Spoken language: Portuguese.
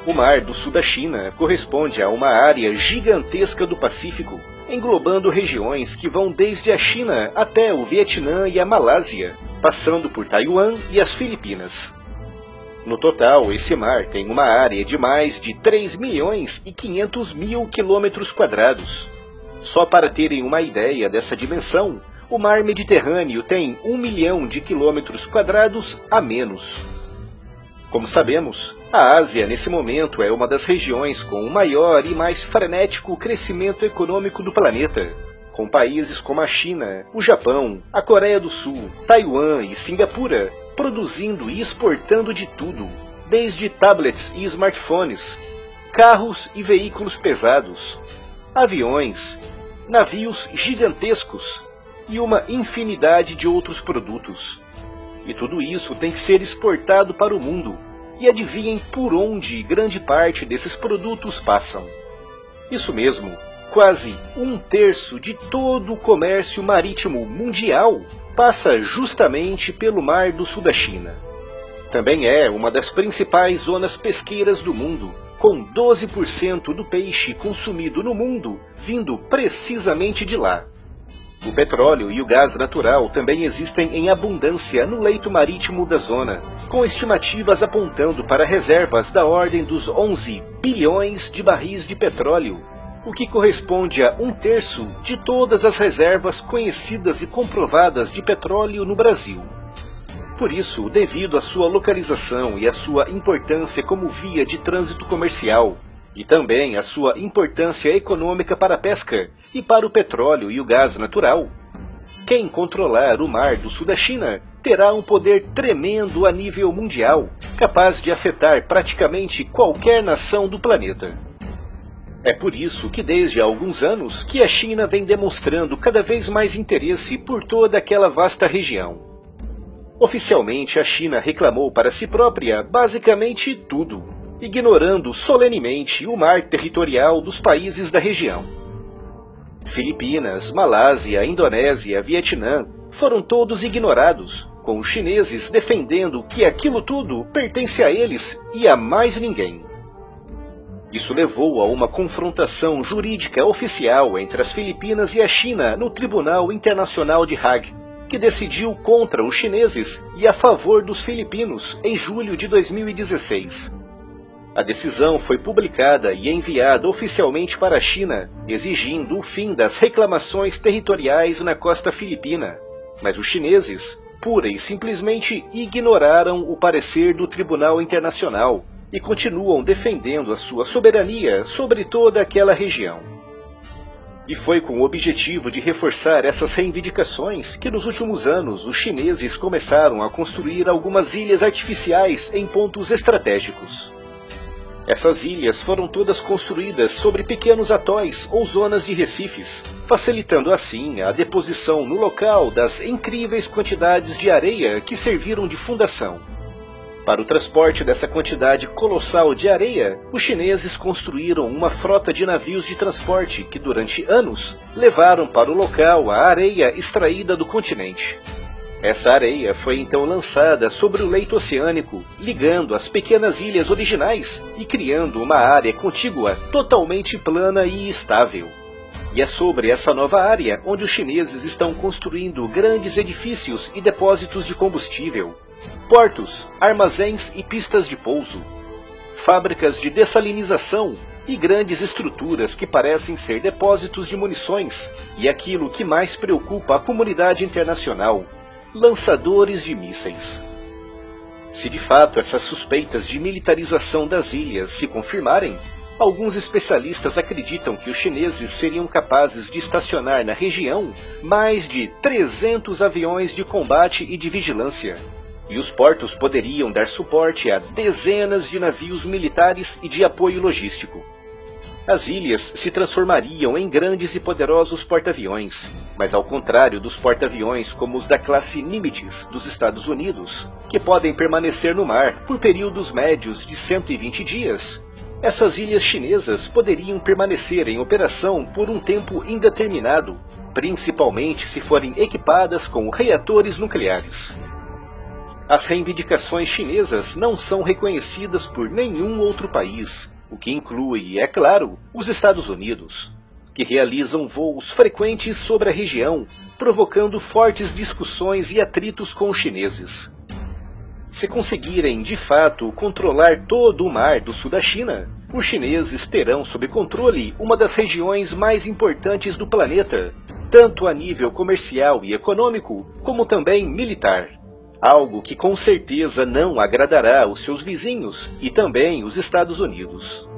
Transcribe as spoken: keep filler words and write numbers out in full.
O Mar do Sul da China corresponde a uma área gigantesca do Pacífico, englobando regiões que vão desde a China até o Vietnã e a Malásia, passando por Taiwan e as Filipinas. No total, esse mar tem uma área de mais de três milhões e quinhentos mil quilômetros quadrados. Só para terem uma ideia dessa dimensão, o mar Mediterrâneo tem um milhão de quilômetros quadrados a menos. Como sabemos, a Ásia nesse momento é uma das regiões com o maior e mais frenético crescimento econômico do planeta, com países como a China, o Japão, a Coreia do Sul, Taiwan e Singapura produzindo e exportando de tudo, desde tablets e smartphones, carros e veículos pesados, aviões, navios gigantescos e uma infinidade de outros produtos. E tudo isso tem que ser exportado para o mundo. E adivinhem por onde grande parte desses produtos passam. Isso mesmo, quase um terço de todo o comércio marítimo mundial passa justamente pelo Mar do Sul da China. Também é uma das principais zonas pesqueiras do mundo, com doze por cento do peixe consumido no mundo vindo precisamente de lá. O petróleo e o gás natural também existem em abundância no leito marítimo da zona, com estimativas apontando para reservas da ordem dos onze bilhões de barris de petróleo, o que corresponde a um terço de todas as reservas conhecidas e comprovadas de petróleo no Brasil. Por isso, devido à sua localização e à sua importância como via de trânsito comercial, e também a sua importância econômica para a pesca e para o petróleo e o gás natural, quem controlar o Mar do Sul da China terá um poder tremendo a nível mundial, capaz de afetar praticamente qualquer nação do planeta. É por isso que desde há alguns anos que a China vem demonstrando cada vez mais interesse por toda aquela vasta região. Oficialmente, a China reclamou para si própria basicamente tudo, ignorando solenemente o mar territorial dos países da região. Filipinas, Malásia, Indonésia, Vietnã foram todos ignorados, com os chineses defendendo que aquilo tudo pertence a eles e a mais ninguém. Isso levou a uma confrontação jurídica oficial entre as Filipinas e a China no Tribunal Internacional de Hague, que decidiu contra os chineses e a favor dos filipinos em julho de dois mil e dezesseis. A decisão foi publicada e enviada oficialmente para a China, exigindo o fim das reclamações territoriais na costa filipina. Mas os chineses, pura e simplesmente, ignoraram o parecer do Tribunal Internacional e continuam defendendo a sua soberania sobre toda aquela região. E foi com o objetivo de reforçar essas reivindicações que nos últimos anos os chineses começaram a construir algumas ilhas artificiais em pontos estratégicos. Essas ilhas foram todas construídas sobre pequenos atóis ou zonas de recifes, facilitando assim a deposição no local das incríveis quantidades de areia que serviram de fundação. Para o transporte dessa quantidade colossal de areia, os chineses construíram uma frota de navios de transporte que durante anos levaram para o local a areia extraída do continente. Essa areia foi então lançada sobre o leito oceânico, ligando as pequenas ilhas originais e criando uma área contígua totalmente plana e estável. E é sobre essa nova área onde os chineses estão construindo grandes edifícios e depósitos de combustível, portos, armazéns e pistas de pouso, fábricas de dessalinização e grandes estruturas que parecem ser depósitos de munições, e aquilo que mais preocupa a comunidade internacional: lançadores de mísseis. Se de fato essas suspeitas de militarização das ilhas se confirmarem, alguns especialistas acreditam que os chineses seriam capazes de estacionar na região mais de trezentos aviões de combate e de vigilância, e os portos poderiam dar suporte a dezenas de navios militares e de apoio logístico. As ilhas se transformariam em grandes e poderosos porta-aviões, mas ao contrário dos porta-aviões como os da classe Nimitz dos Estados Unidos, que podem permanecer no mar por períodos médios de cento e vinte dias, essas ilhas chinesas poderiam permanecer em operação por um tempo indeterminado, principalmente se forem equipadas com reatores nucleares. as reivindicações chinesas não são reconhecidas por nenhum outro país, o que inclui, é claro, os Estados Unidos, que realizam voos frequentes sobre a região, provocando fortes discussões e atritos com os chineses. Se conseguirem, de fato, controlar todo o mar do sul da China, os chineses terão sob controle uma das regiões mais importantes do planeta, tanto a nível comercial e econômico, como também militar. Algo que com certeza não agradará os seus vizinhos e também os Estados Unidos.